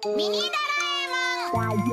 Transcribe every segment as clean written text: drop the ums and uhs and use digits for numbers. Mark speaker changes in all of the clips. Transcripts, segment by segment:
Speaker 1: ミニドラえもん。ただい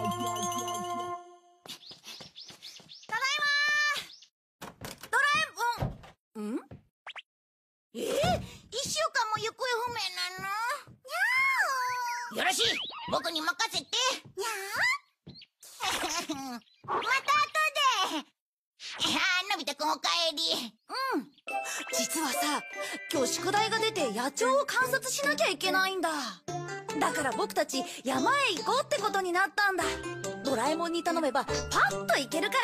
Speaker 1: ま。ドラえもん。1週間も行方不明なの？にゃー。よろしい、僕に任せて。にゃー。また後で。のび太くんおかえり。
Speaker 2: 実はさ、今日宿題が出て野鳥を観察しなきゃいけないんだ。だから僕たち山へ行こうってことになったんだ。ドラえもんに頼めばパッと行けるから。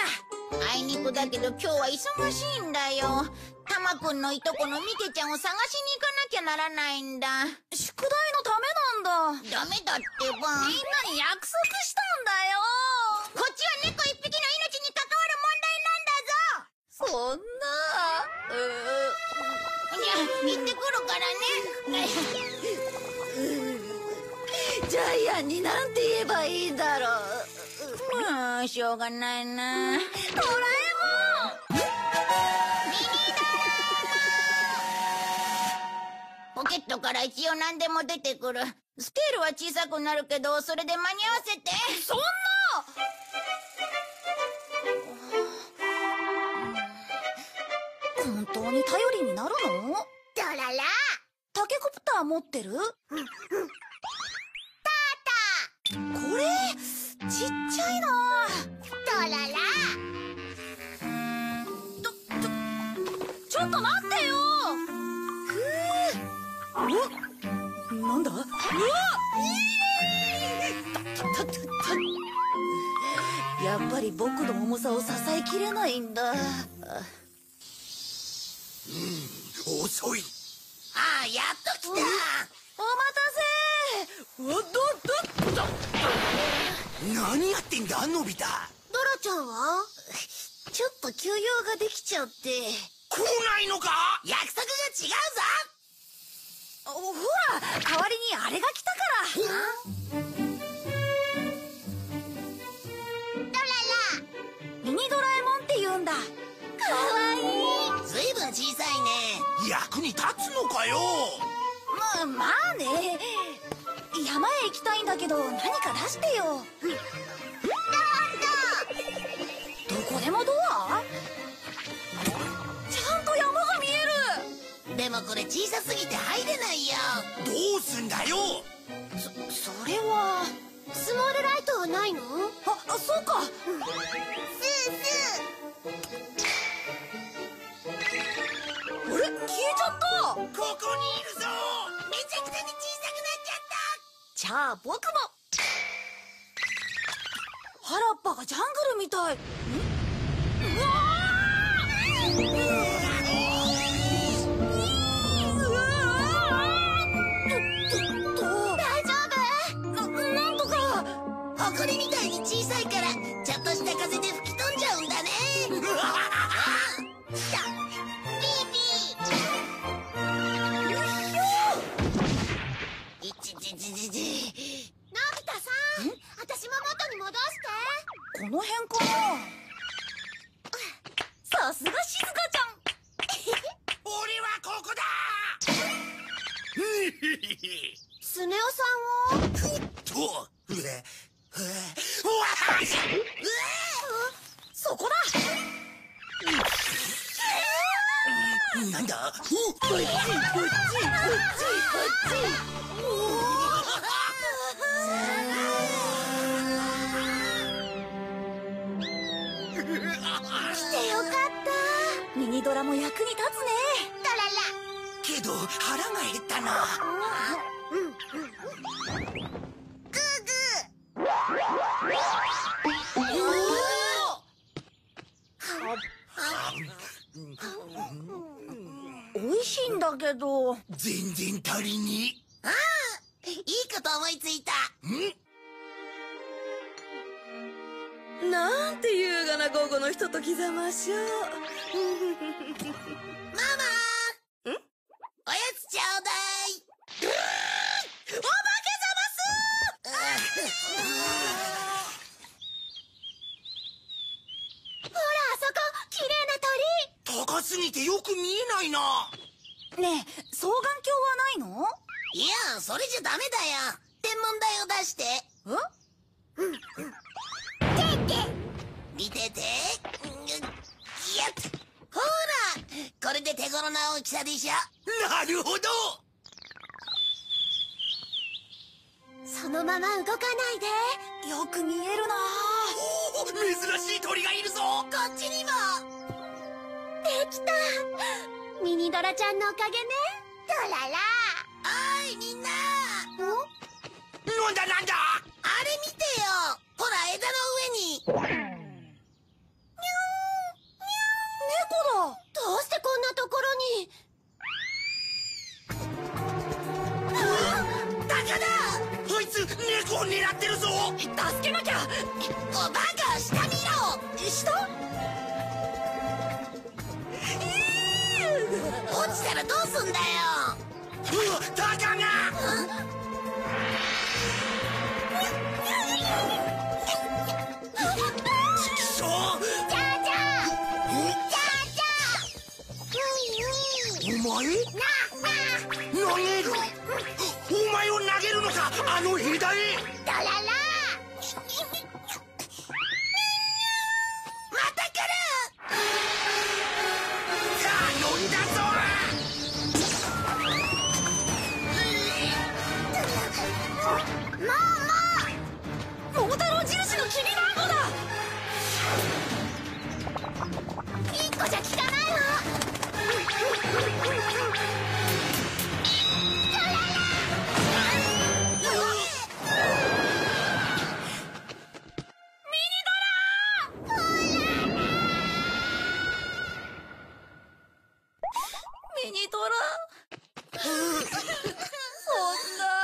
Speaker 1: あいにくだけど今日は忙しいんだよ。たまくんのいとこのみけちゃんを探しに行かなきゃならないんだ。
Speaker 2: 宿題のためなんだ。
Speaker 1: ダメだってば。
Speaker 2: みんなに約束したんだよ。
Speaker 1: こっちは猫一匹の命に関わる問題なんだぞ。
Speaker 2: そんな。
Speaker 1: 行ってくるからね。
Speaker 2: ジャイアンになんて言えばいいんだろう。
Speaker 1: しょうがないな。
Speaker 2: ドラえもん！
Speaker 1: ポケットから一応何でも出てくる。スケールは小さくなるけど、それで間に合わせて。
Speaker 2: そんな！本当に頼りになるの？
Speaker 1: ドララ。
Speaker 2: タケコプター持ってる？これちっちゃいな。
Speaker 1: ドララ。
Speaker 2: ちょっと待ってよ。なんだ？うわ！やっぱり僕の重さを支えきれないんだ。
Speaker 3: 遅い。
Speaker 1: ああ、やっと来た。
Speaker 2: お待たせ。
Speaker 3: 何やってんだ、のび太。
Speaker 2: ドラちゃんは？ちょっと休養ができちゃって。
Speaker 3: 来ないのか？
Speaker 1: 約束が違うぞ。
Speaker 2: ほら、代わりにあれが来たから。
Speaker 1: ドララ。
Speaker 2: ミニドラえもんって言うんだ。かわいい。
Speaker 1: ずいぶん小さいね。
Speaker 3: 役に立つのかよ。
Speaker 2: まあね。山へ行きたいんだけど何か出してよ。どこでもドア？ちゃんと山が見える。
Speaker 1: でもこれ小さすぎて入れないよ。
Speaker 3: どうすんだよ。
Speaker 2: それはスモールライトはないの？そうか。
Speaker 1: スースー。
Speaker 2: あれ、消えちゃった。
Speaker 3: ここにいるぞ。めちゃくちゃに小さくなっちゃった。
Speaker 2: じゃあ僕も。原っぱがジャングルみたい。うわ大丈夫？なんとか。
Speaker 1: 埃みたいに小さいからちょっとした風で吹き飛んじゃうんだね。いちちちちち。
Speaker 2: のび太さん、私も元に戻して。この辺かな。さすがしずかちゃん。
Speaker 3: 俺はここだ。
Speaker 2: スネ夫さんは？
Speaker 3: と、
Speaker 2: そこだ。
Speaker 3: なんだ？
Speaker 2: 来てよかった。ミニドラも役に立つね。
Speaker 1: ドララ。
Speaker 3: けど腹が減ったな。
Speaker 1: グーグ
Speaker 2: 美味しいんだけど。
Speaker 3: 全然足りに。
Speaker 1: ああ、いいこと思いついた。
Speaker 2: なんて優雅な午後のひとときざましょう。
Speaker 1: ママ。おやつちょうだい。
Speaker 2: お化けざますほら、あそこ、綺麗な鳥。
Speaker 3: 高すぎてよく見えないな。
Speaker 2: ねえ、双眼鏡はないの？
Speaker 1: いや、それじゃダメだよ。 点問題を出して。見てて。やっほら、これで手頃な大きさでしょ。
Speaker 3: なるほど。
Speaker 1: そのまま動かないで。
Speaker 2: よく見えるな。
Speaker 3: おお、珍しい鳥がいるぞ。
Speaker 1: こっちにも。できた。ミニドラちゃんのおかげね。ドララ。おいみんな。
Speaker 3: なんだなんだ。
Speaker 1: あれ見てよ。ほら枝の上に。
Speaker 2: 猫だ。
Speaker 1: どうしてこんなところに。タカだ。
Speaker 3: あいつ猫を狙ってるぞ。
Speaker 2: 助けなきゃ。
Speaker 1: おバカ、下見ろ。
Speaker 2: 下？
Speaker 1: 落ちたらどうすんだよ。
Speaker 3: うわ、タカが。そう。
Speaker 1: じゃあじゃあ。じゃあじゃあ。
Speaker 3: お前？投げる？お前を投げるのか、あの枝へ。
Speaker 1: ドララ。また来る。
Speaker 3: さあ、呼んだぞ。
Speaker 2: 桃太郎印のきびだんごだ。
Speaker 1: 一個じゃ効かないわ。
Speaker 2: ミニドラ。そんな。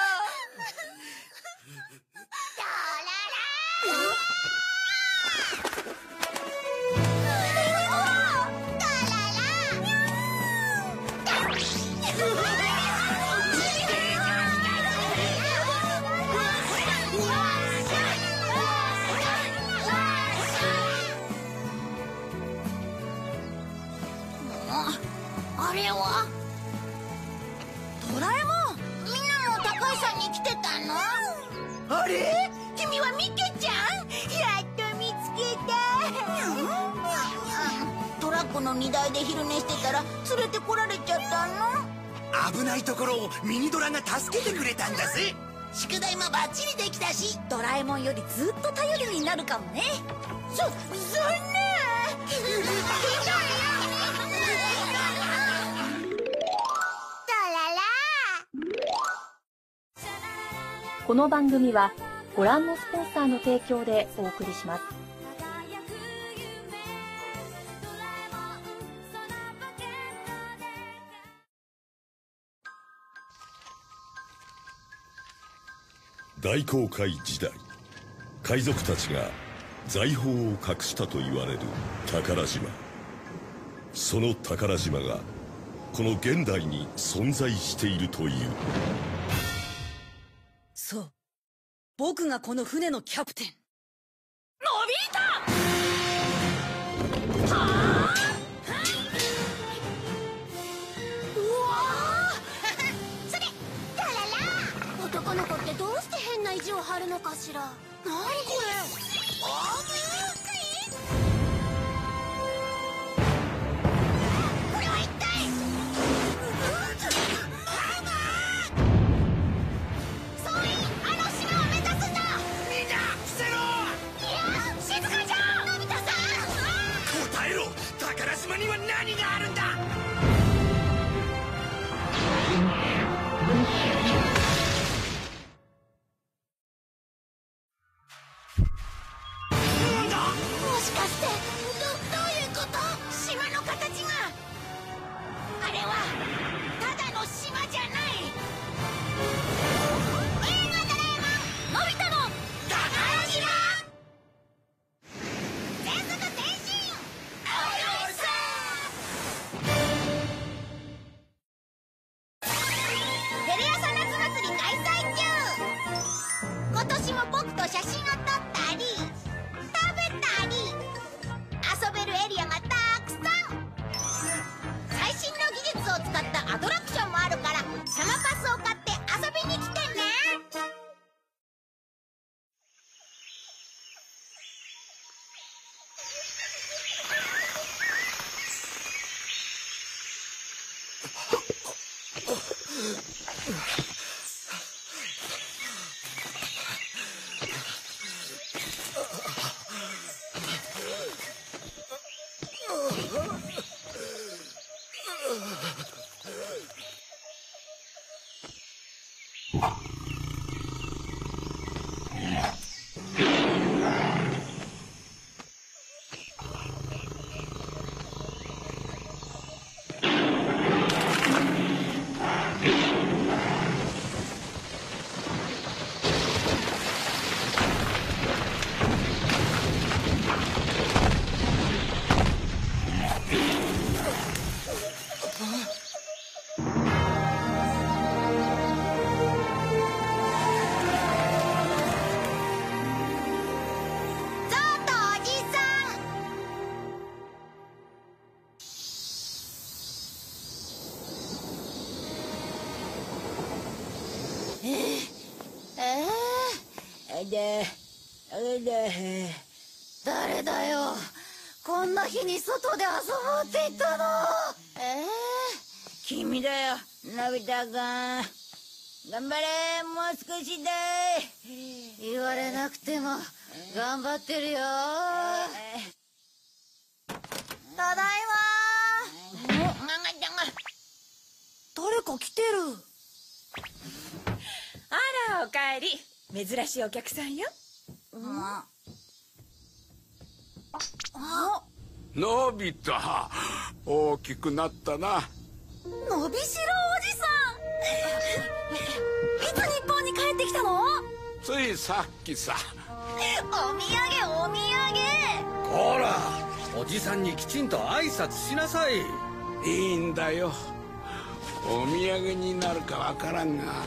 Speaker 1: あれは
Speaker 2: ドラえもん。
Speaker 1: みんなも高井さんに来てたの？
Speaker 2: あれ？
Speaker 1: 君はミケちゃん？やっと見つけた。トラックの荷台で昼寝してたら連れてこられちゃったの？
Speaker 3: 危ないところをミニドラが助けてくれたんだぜ。
Speaker 1: 宿題もバッチリできたし。
Speaker 2: ドラえもんよりずっと頼りになるかもね。
Speaker 1: そんな。
Speaker 4: この番組はご覧のスポンサーの提供でお送りします。
Speaker 5: 大航海時代、海賊たちが財宝を隠したと言われる宝島。その宝島がこの現代に存在しているという。
Speaker 2: そう。僕がこの船のキャプテン。のび太！はあ！
Speaker 1: うわーそれダララ。男の子ってどうして変な意地を張るのかしら。なにこれ。これは一体。総員、あの島を目指すんだ。
Speaker 3: みんな伏せろ。
Speaker 1: いや、静かじゃ。のび太さん。
Speaker 3: 答えろ。宝島には何があるんだ。なんだ。
Speaker 2: 誰だよ、こんな日に外で遊ぼうって言ったの。
Speaker 1: 君だよ、のび太くん。頑張れ、もう少しだ。
Speaker 2: 言われなくても頑張ってるよ。ただいま。誰か来てる。
Speaker 6: あら、おかえり。珍しいお客さんよ。
Speaker 7: のび太、大きくなったな。
Speaker 2: のびしろおじさん。いつ日本に帰ってきたの？
Speaker 7: ついさっきさ。
Speaker 2: お土産お土産。
Speaker 8: ほら、おじさんにきちんと挨拶しなさい。
Speaker 7: いいんだよ、お土産になるかわからんが。
Speaker 2: うわ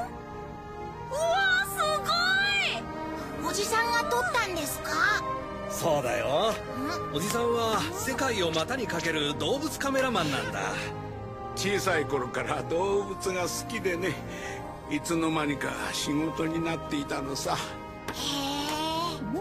Speaker 2: ー、すごい。
Speaker 1: おじさんが撮ったんですか？
Speaker 8: そうだよ。おじさんは世界を股にかける動物カメラマンなんだ。
Speaker 7: 小さい頃から動物が好きでね、いつの間にか仕事になっていたのさ。
Speaker 1: へえ。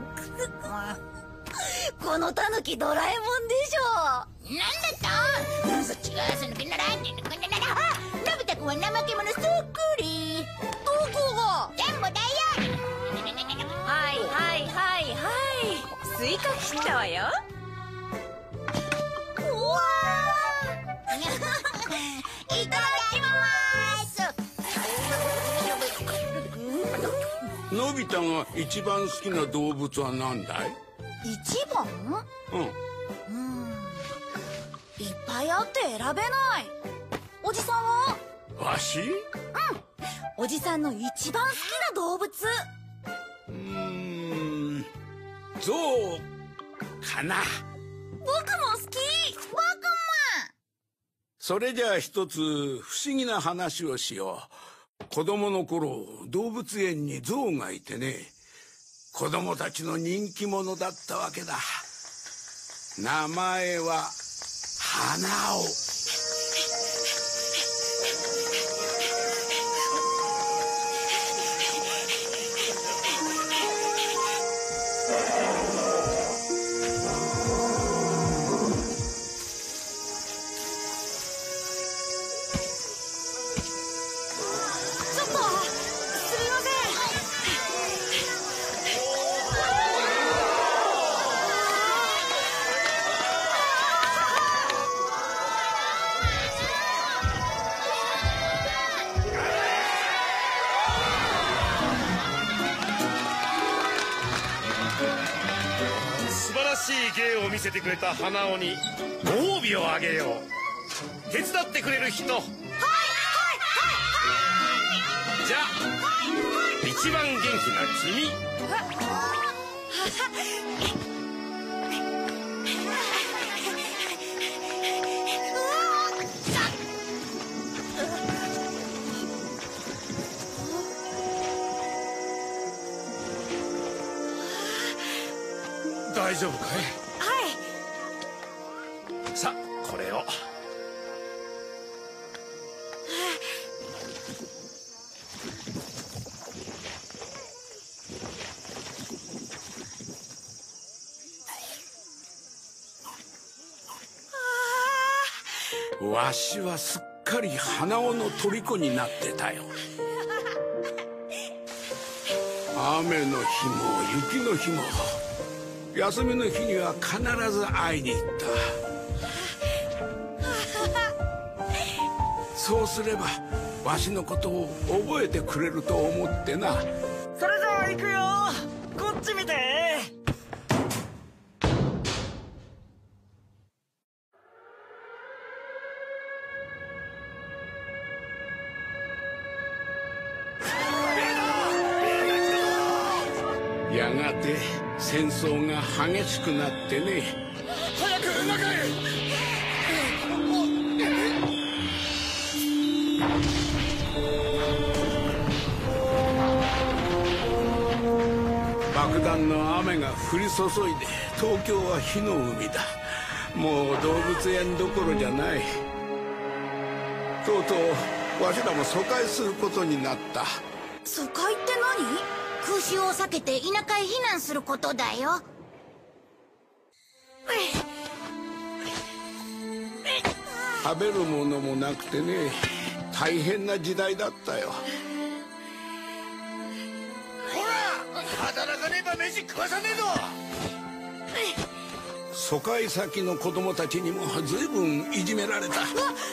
Speaker 2: このタヌキドラえもんでしょ。
Speaker 1: なんだと？そっちがその気ならんねんのこんななら。のび太くんは怠け者そっくり。
Speaker 2: どこが？
Speaker 1: 全部だよ。
Speaker 6: はいはいはいはい。スイカ切ったわよ。
Speaker 2: うわ
Speaker 1: いただきます。
Speaker 7: のび太が一番好きな動物は何だい？
Speaker 2: 一番？いっぱいあって選べない。おじさんは？
Speaker 7: わし？
Speaker 2: おじさんの一番好きな動物。
Speaker 7: ゾウかな。
Speaker 2: 僕も好き。僕も。
Speaker 7: それじゃあ一つ不思議な話をしよう。子供の頃動物園にゾウがいてね、子供たちの人気者だったわけだ。名前は花尾。
Speaker 9: 芸を見せてくれた花尾にご褒美をあげよう。手伝ってくれる人？はいはいはいはい。じゃあ一番元気な君。大丈夫かい？さあこれを。わしはすっかり花尾の虜になってたよ。雨の日も雪の日も休みの日には必ず会いに行った。そうすれば
Speaker 7: わしのことを覚えてくれると思ってな。
Speaker 10: それじゃあ行くよ。こっち見て。
Speaker 7: やがて戦争が激しくなってね。
Speaker 10: 早く中へ。
Speaker 7: 爆弾の雨が降り注いで東京は火の海だ。もう動物園どころじゃない。とうとうわしらも疎開することになった。
Speaker 2: 疎開って何？
Speaker 1: 空襲を避けて田舎へ避難することだよ。
Speaker 7: 食べるものもなくてね、大変な時代だったよ。
Speaker 9: ほら、働かねば飯食わさねえぞ。
Speaker 7: 疎開先の子供たちにも随分いじめられた。
Speaker 2: 母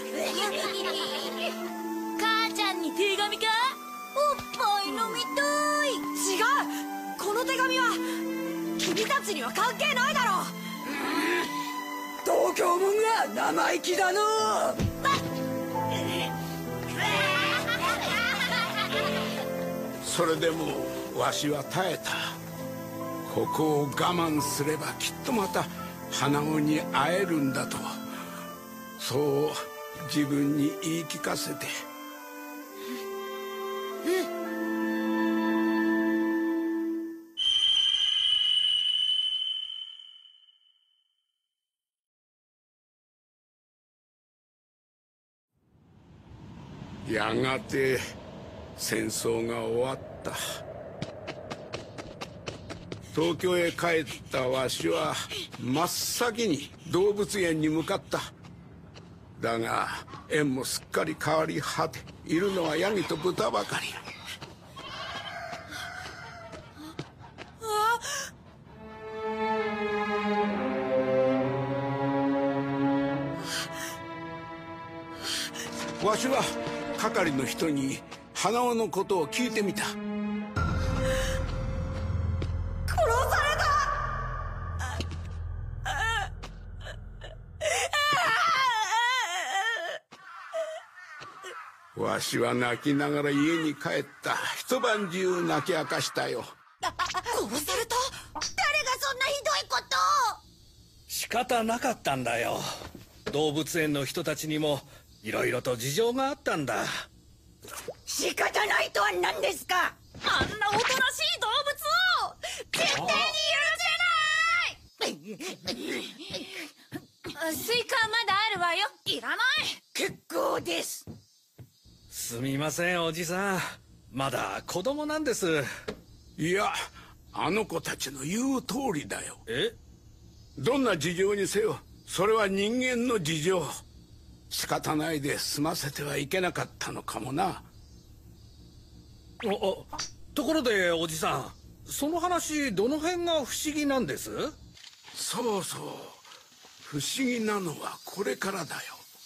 Speaker 2: ちゃんに手紙か？おっぱい飲みたい。違う、この手紙は君たちには関係ないだろ。
Speaker 10: 東京もんが生意気だの。
Speaker 7: それでもわしは耐えた。ここを我慢すればきっとまた花尾に会えるんだと、そう自分に言い聞かせて。やがて戦争が終わった。東京へ帰ったわしは真っ先に動物園に向かった。だが園もすっかり変わり果て、いるのはヤギと豚ばかり。わしは係の人に花尾のことを聞いてみた。わしは泣きながら家に帰った。一晩中泣き明かしたよ。
Speaker 2: 殺された？
Speaker 1: 誰がそんなひどいこと？
Speaker 8: 仕方なかったんだよ。動物園の人たちにもいろいろと事情があったんだ。
Speaker 10: 仕方ないとは何ですか？
Speaker 2: あんなおとなしい動物を絶対に許せない。
Speaker 6: スイカまだあるわよ。
Speaker 2: いらない。
Speaker 10: 結構です。
Speaker 8: すみませんおじさん、まだ子供なんです。
Speaker 7: いや、あの子たちの言う通りだよ。
Speaker 8: え？
Speaker 7: どんな事情にせよ、それは人間の事情。仕方ないで済ませてはいけなかったのかもな。
Speaker 8: ところでおじさん、その話どの辺が不思議なんです？
Speaker 7: そうそう、不思議なのはこれからだよ。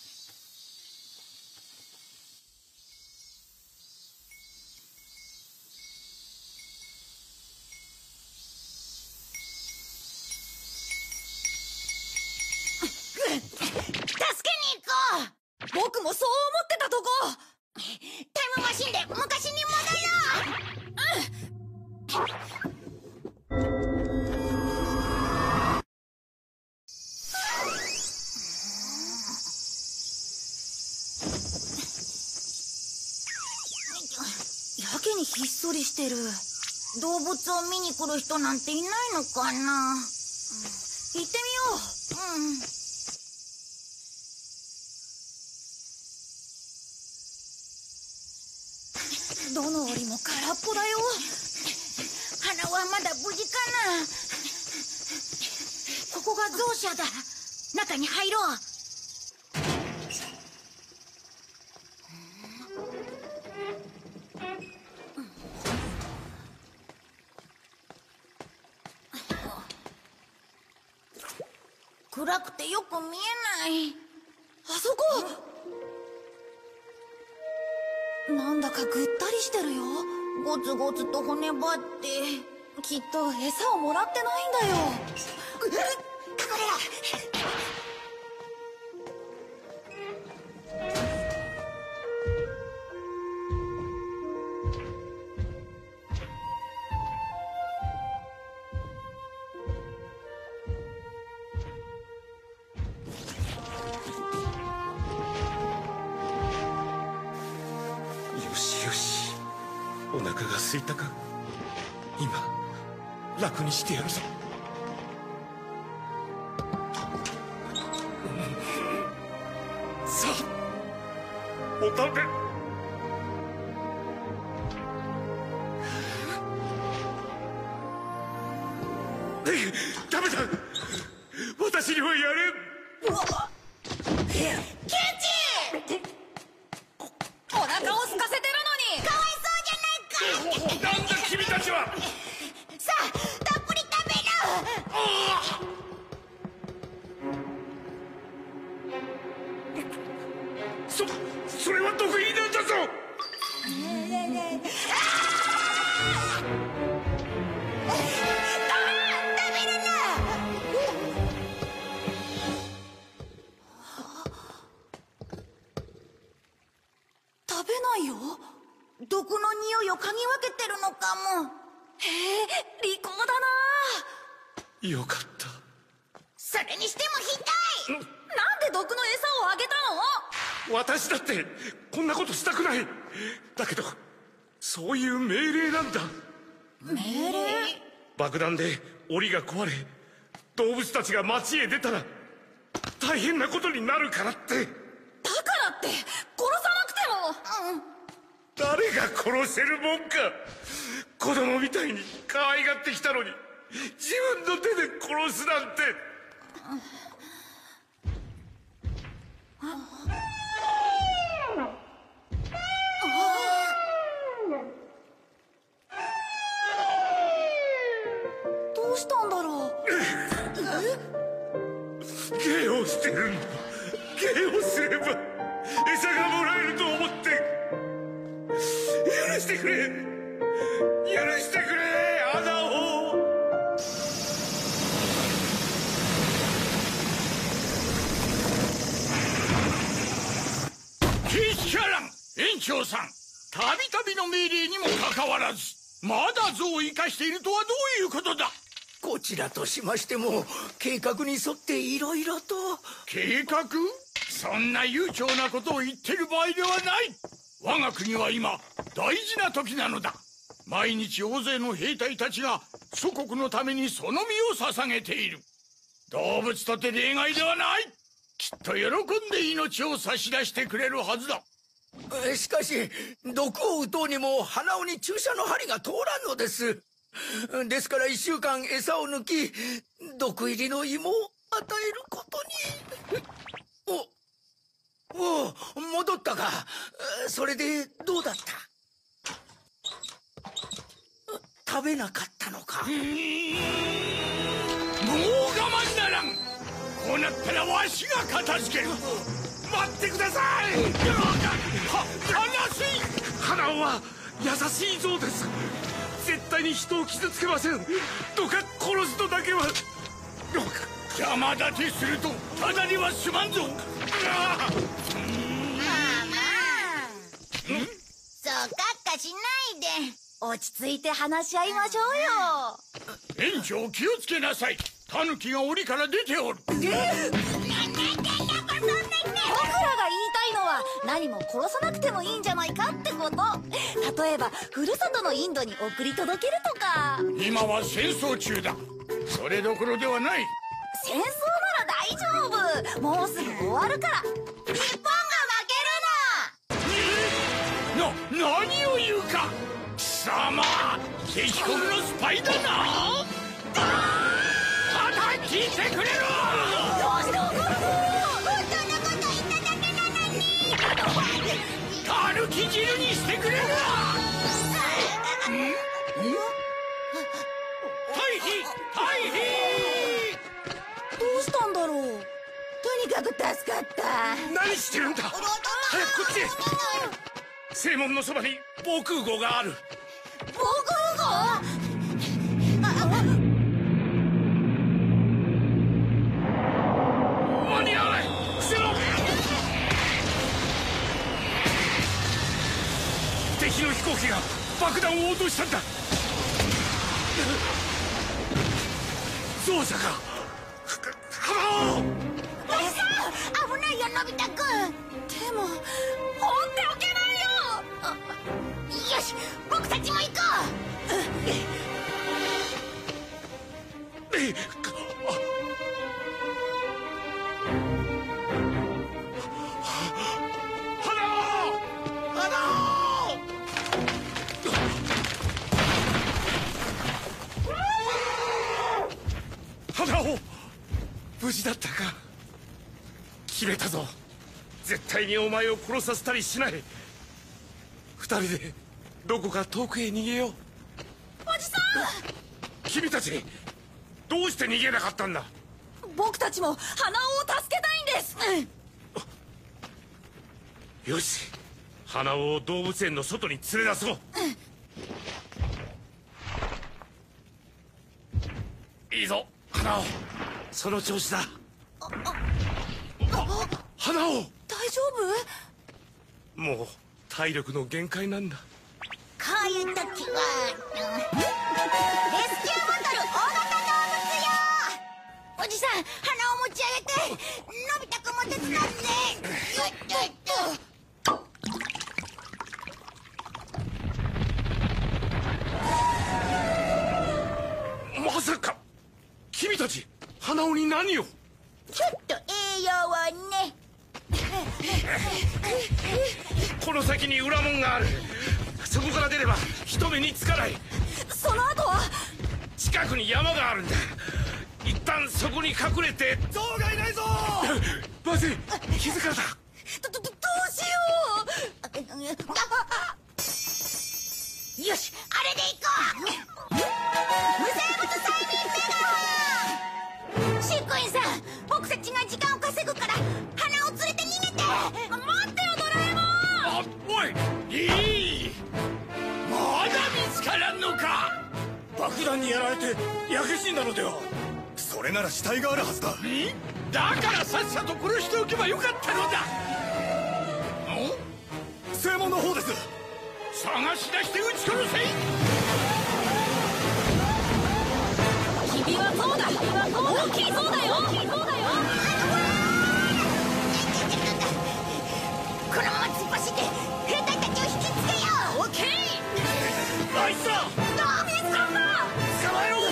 Speaker 2: 僕もそう思ってたとこ。
Speaker 1: タイムマシンで昔に
Speaker 2: やけにひっそりしてる。
Speaker 1: 動物を見に来る人なんていないのかな。
Speaker 2: 行ってみよう。
Speaker 1: うん。
Speaker 2: どの檻も空っぽだよ。
Speaker 1: 花はまだ無事かな。ここがゾウ舎だ。中に入ろう。暗くてよく見えない。
Speaker 2: あそこ。 なんだかぐったりしてるよ。
Speaker 1: ゴツゴツと骨張って。
Speaker 2: きっと餌をもらってないんだよ。
Speaker 1: これだ。
Speaker 9: よしよし、お腹が空いたか。今楽にしてやるぞ。さあお食べ。ダメだ、私にはやれん。
Speaker 2: お腹を空かせてるのに。
Speaker 1: かわいそうじゃないか。
Speaker 9: なんだ君たちは。
Speaker 1: さあ、たっぷり食べろ。
Speaker 9: それは毒入りなんだぞ。
Speaker 2: 食べないよ。
Speaker 1: 毒の匂いを嗅ぎ分けてるのかも。
Speaker 2: へえ、利口だな。
Speaker 9: よかった。
Speaker 1: それにしてもひどい。
Speaker 2: なんで毒の餌をあげたの？
Speaker 9: 私だってこんなことしたくない。だけどそういう命令なんだ。
Speaker 2: 命令？
Speaker 9: 爆弾で檻が壊れ動物たちが街へ出たら大変なことになるからって。
Speaker 2: だからって殺さなくても。
Speaker 9: 誰が殺せるもんか。子供みたいに可愛がってきたのに自分の手で殺すなんて。
Speaker 2: どうしたんだろう。
Speaker 9: 芸をしてるんだ。芸をすれば餌がもらえると思って。許してくれ、許してくれ、穴を。
Speaker 7: ケイキャラン園長さん、たびたびの命令にもかかわらずまだ象を生かしているとはどういうことだ。
Speaker 3: こちらとしましても計画に沿っていろいろと。
Speaker 7: 計画？そんな悠長なことを言ってる場合ではない。我が国は今大事な時なのだ。毎日大勢の兵隊たちが祖国のためにその身を捧げている。動物とて例外ではない。きっと喜んで命を差し出してくれるはずだ。
Speaker 3: しかし毒を打とうにも鼻緒に注射の針が通らんのです。ですから1週間餌を抜き毒入りの芋を与えることに。お戻ったか。それでどうだった？食べなかったのか？
Speaker 7: もう我慢ならん。こうなったらわしが片付ける。待ってください。
Speaker 9: 花尾は優しい象です。絶対に人を傷つけません。どうか殺すとだけは。どうか。
Speaker 7: 邪魔立てするとただにはすまんぞ。
Speaker 1: そうかっかしないで
Speaker 2: 落ち着いて話し合いましょうよ。
Speaker 7: 園長、気をつけなさい。タヌキが檻から出ておる。
Speaker 2: 僕らが言いたいのは何も殺さなくてもいいんじゃないかってこと。例えばふるさとのインドに送り届けるとか。
Speaker 7: 今は戦争中だ。それどころではない。
Speaker 2: 戦争なら大丈夫。もうすぐ終わるから。
Speaker 1: 日本が負ける
Speaker 7: 何を言うか。貴様、敵国のスパイだな。聞いてくれろ。
Speaker 1: どうして怒るの？そんなこと言っただけなのに。
Speaker 7: タヌキ汁にしてくれる。退避。
Speaker 2: どうしたんだろう。
Speaker 1: とにかく助かった。
Speaker 9: 何してるんだ。早くこっちへ。 正門のそばに防空壕がある。
Speaker 1: 防空壕？
Speaker 9: 間に合わない。伏せろ。敵の飛行機が爆弾を落としたんだ。そうさか。花尾。
Speaker 1: 危ないよ、のび太くん。
Speaker 2: でも放っておけないよ。
Speaker 1: よし、僕たちも行こ
Speaker 9: 花尾、無事だったか。決めたぞ。絶対にお前を殺させたりしない。二人でどこか遠くへ逃げよう。
Speaker 2: おじさん、
Speaker 9: 君たちどうして逃げなかったんだ。
Speaker 2: 僕たちも花尾を助けたいんです。
Speaker 9: よし、花尾を動物園の外に連れ出そう。いいぞ花尾、その調子だ。花尾、
Speaker 2: 大丈夫？
Speaker 9: もう体力の限界なんだ。
Speaker 1: う。こういう時はレスキューボトル大型動物よ。おじさん、鼻を持ち上げて、のび太くんも手伝って。
Speaker 9: まさか君たち花尾に何を。
Speaker 1: ちょっと栄養をね。
Speaker 9: この先に裏門がある。そこから出れば人目につかない。
Speaker 2: その後は？
Speaker 9: 近くに山があるんだ。一旦そこに隠れて。
Speaker 3: 象がいないぞ。
Speaker 9: まずい、気づかれた。
Speaker 2: どうしよう。
Speaker 1: よし、あれで行こう。無生物催眠メガホン。飼育員さん、僕たちが時間を稼ぐから花を連れて逃げて。
Speaker 2: 待ってよ、ドラえもん。
Speaker 9: あ、おい、いい。まだ見つからんのか。爆弾にやられて焼け死んだのでは。
Speaker 3: それなら死体があるはずだ。
Speaker 9: だからさっさと殺しておけばよかったのだ。
Speaker 3: 正門の方です。
Speaker 9: 探し出して撃ち殺せ。
Speaker 2: 君はそうだ。大きいそうだよ。
Speaker 1: このまま突っ走って兵隊たちを引きつけよう。
Speaker 2: オッケー。
Speaker 9: あいつだ。
Speaker 2: 見つかった。
Speaker 9: 捕まえろ。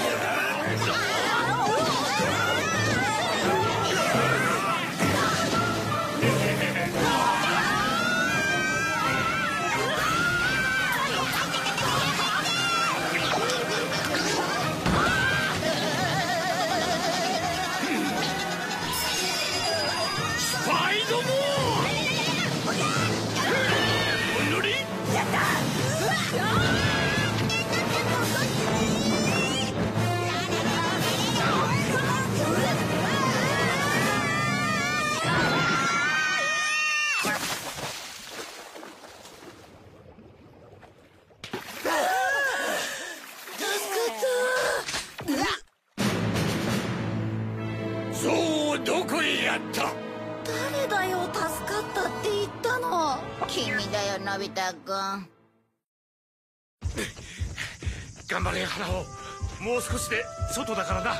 Speaker 9: どこへやった。
Speaker 2: 誰だよ、助かったって言ったの。
Speaker 1: 君だよ、のび太くん。
Speaker 9: 頑張れ花尾、もう少しで外だからな。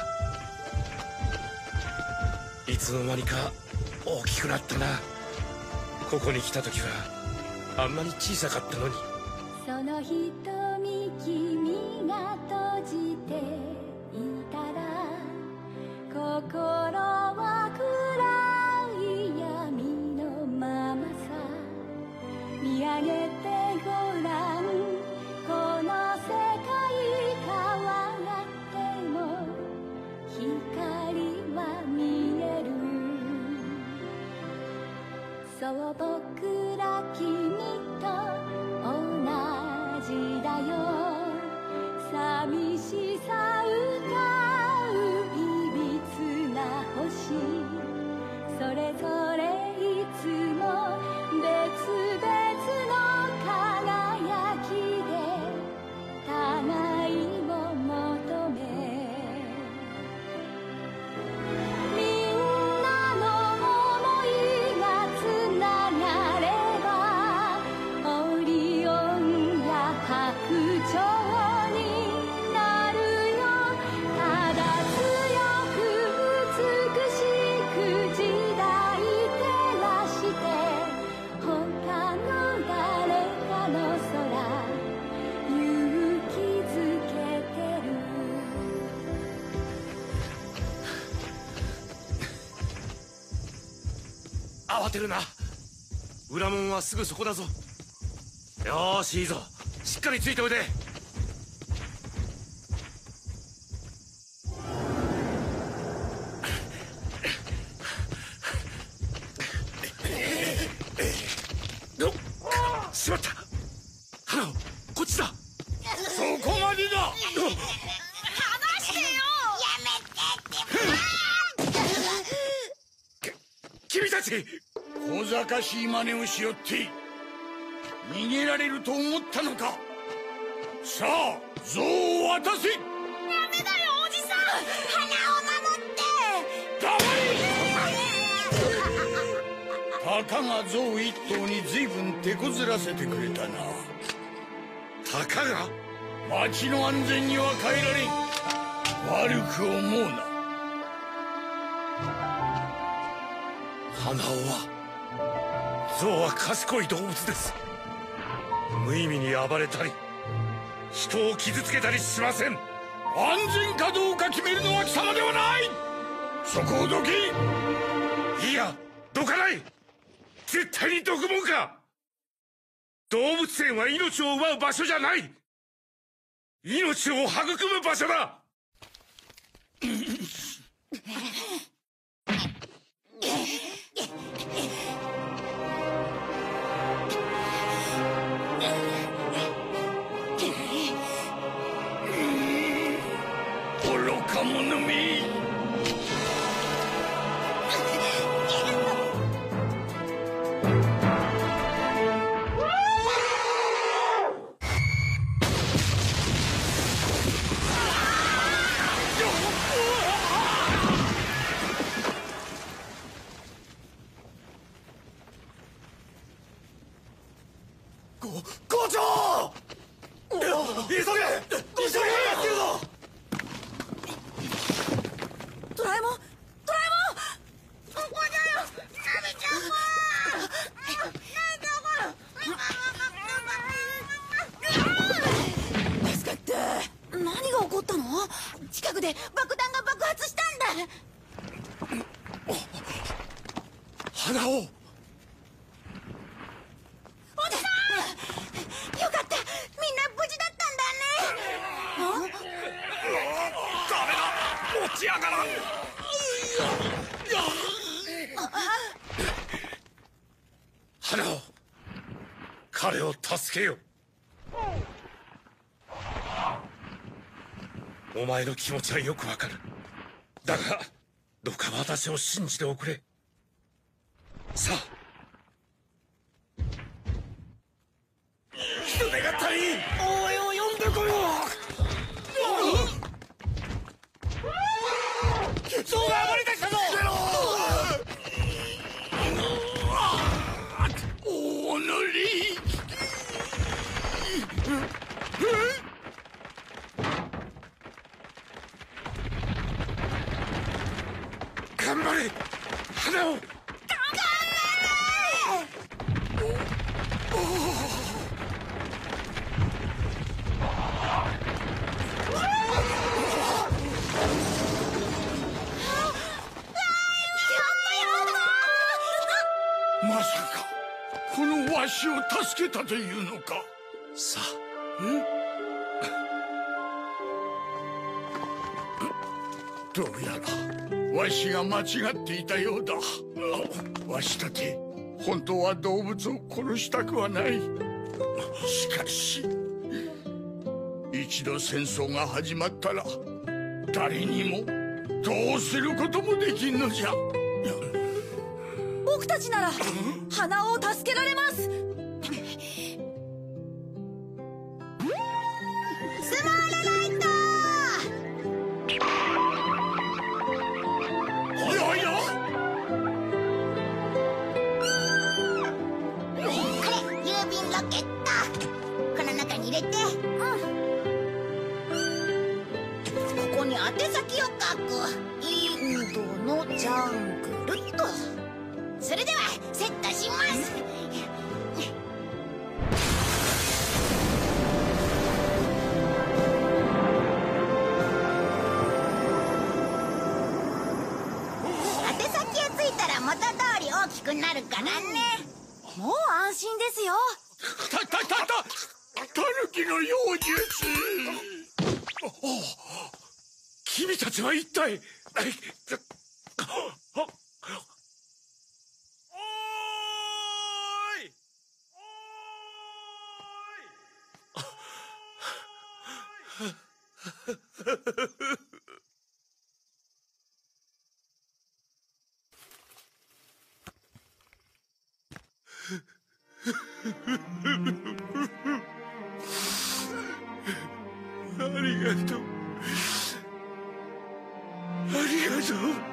Speaker 9: いつの間にか大きくなったな。ここに来た時はあんなに小さかったのに。
Speaker 11: その瞳君が閉じていたら心は暗い闇のままさ。見上げてごらん、この世界変わっても光は見える。そう僕ら君と同じだよ。寂しさ歌ういびつな星、それぞれいつも別々の
Speaker 9: 慌てるな。裏門はすぐそこだぞ。よーし、いいぞ。しっかりついておいで。しまった。花尾、こっちだ。そこまでだ。
Speaker 1: 離してよ。
Speaker 9: 君たち、
Speaker 7: 小賢しい真似をしよって逃げられると思ったのか。さあ、像を渡せ。
Speaker 1: ダメだよ、おじさん。花を守って。
Speaker 7: 黙れ。たかが象一頭に随分手こずらせてくれたな。
Speaker 9: たかが
Speaker 7: 町の安全には変えられん。悪く思うな。
Speaker 9: 花尾象は賢い動物です。無意味に暴れたり人を傷つけたりしません。
Speaker 7: 安全かどうか決めるのは貴様ではない。そこをどけ。
Speaker 9: いや、どかない。絶対にどくもんか。動物園は命を奪う場所じゃない。命を育む場所だ。
Speaker 7: 愚か者め。
Speaker 3: 校長！急げ！急げ！
Speaker 2: ドラえもん、ドラえ
Speaker 1: ここだよ。ナミちゃんも。
Speaker 2: 助かった。何が起こったの？
Speaker 1: 近くで爆弾が爆発したんだ。
Speaker 9: 花尾。
Speaker 1: おじさん！よかった。みんな無事だったんだね。
Speaker 9: ダメだ。落ち上がらん。花尾、彼を助けよう。お前の気持ちはよくわかる。だがどうか私を信じておくれ。さあ、人手が足りん。お前を呼んでこよう。象が暴れてきたぞ。
Speaker 7: おのり。
Speaker 9: 頑張れ、花尾。
Speaker 7: まさかこのわしを助けたというのか。
Speaker 9: さあ、
Speaker 7: どうやらわしが間違っていたようだ。わしたち本当は動物を殺したくはない。しかし一度戦争が始まったら誰にもどうすることもできんのじゃ。
Speaker 2: 僕たちなら花尾を助けられます。
Speaker 1: スモールライト。
Speaker 7: はいはいよ。
Speaker 1: これ郵便ロケット。この中に入れて。ここに宛先を書く。インドのジャングルと。それではセットします。宛先がついたら元通り大ききくなるからね。
Speaker 2: もう安心ですよ。
Speaker 9: タヌキの妖術。君たちは一体。ありがとう。ありがとう。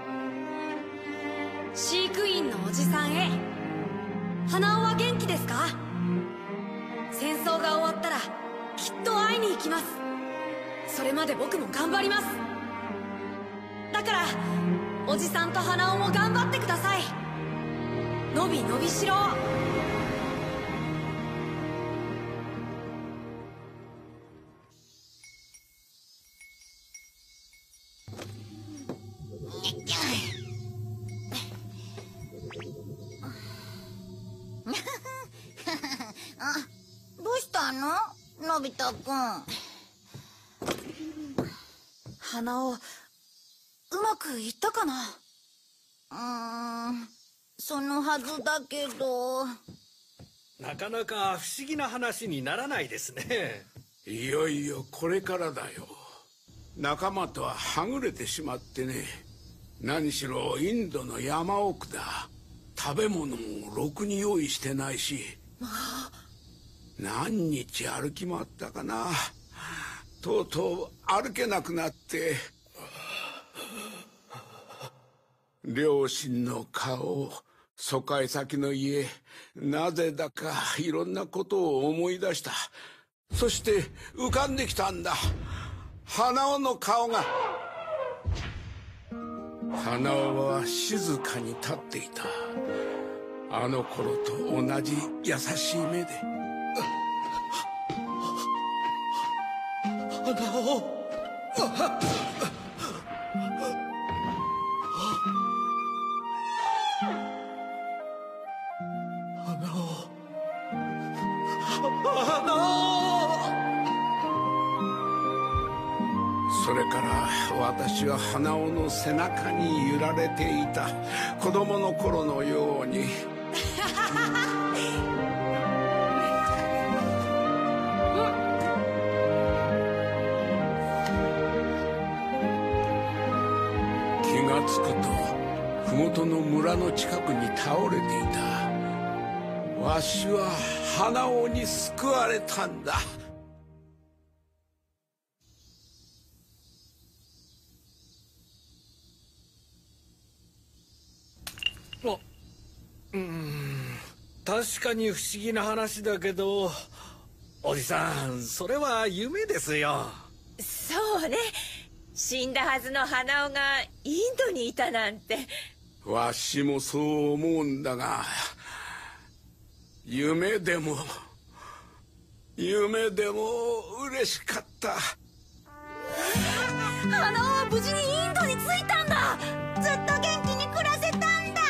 Speaker 2: 飼育員のおじさんへ。花尾は元気ですか？戦争が終わったらきっと会いに行きます。それまで僕も頑張ります。だからおじさんと花尾も頑張ってください。のびのびしろ。
Speaker 1: どうしたの？のび太くん。
Speaker 2: 花尾、うまくいったかな？
Speaker 1: そのはずだけど。
Speaker 8: なかなか不思議な話にならないですね。
Speaker 7: いよいよこれからだよ。仲間とははぐれてしまってね。何しろインドの山奥だ。食べ物もろくに用意してないし。何日歩き回ったかな。とうとう歩けなくなって。両親の顔、疎開先の家、なぜだかいろんなことを思い出した。そして浮かんできたんだ。花尾の顔が。花尾は静かに立っていた。あの頃と同じ優しい目で。
Speaker 3: 花尾。
Speaker 7: それから私は花尾の背中に揺られていた。子供の頃のように。気がつくと麓の村の近くに倒れていた。わしは花尾に救われたんだ。
Speaker 8: 確かに不思議な話だけど、おじさん、それは夢ですよ。
Speaker 6: そうね。死んだはずの花尾がインドにいたなんて。
Speaker 7: わしもそう思うんだが、夢でも嬉しかった。
Speaker 2: 花尾は無事にインドに着いたんだ。
Speaker 1: ずっと元気に暮らせたんだ。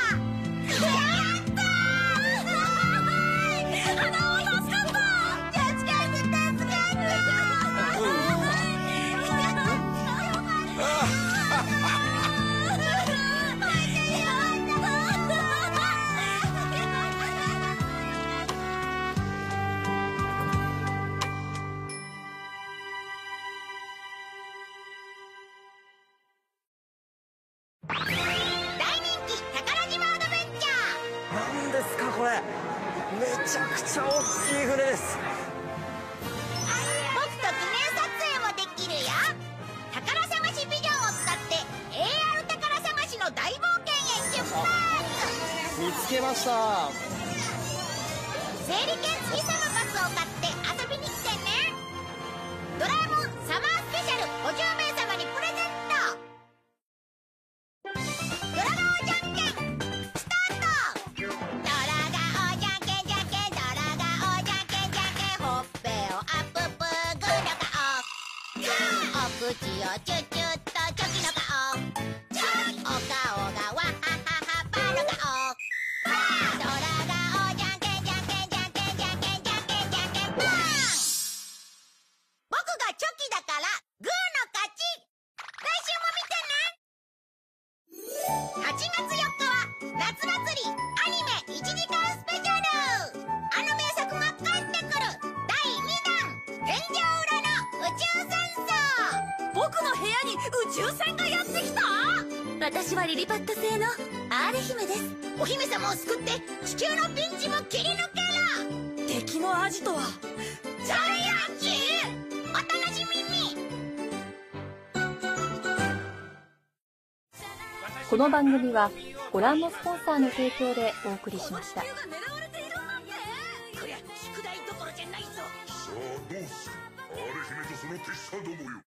Speaker 12: めちゃくちゃ大きい船です。
Speaker 1: 僕と記念撮影もできるよ。宝探しビジョンを使って AR 宝探しの大冒険へ出発。
Speaker 12: 見つけました。
Speaker 1: 整理券付きサムカスを買って遊びに来てね。ドラえもんサマースペシャル50名様にプレゼント。ドラガオじゃんけんスタート。ドラガオじゃんけんじゃんけん、ドラガオじゃんけんじゃんけん、ほっぺをアッププーグーの顔、お口をチュチュッとチョキの顔、お顔がワッハッハッハッパーの顔。 8月4日は夏祭りアニメ1時間スペシャル。あの名作が帰ってくる第2弾天井裏の宇宙戦争。
Speaker 2: 僕の部屋に宇宙船がやってきた。私はリリパット星のアーレ姫です。
Speaker 1: お姫様を救って地球のピンチも切り抜ける。
Speaker 2: 敵のアジトは
Speaker 1: ジャイアンチ。お楽しみに。
Speaker 4: この番組はご覧のスポンサーの提供でお送りしました。
Speaker 10: こりゃ宿題どころじゃないぞ。
Speaker 9: さあどうする？アーレ姫とその手下どもよ。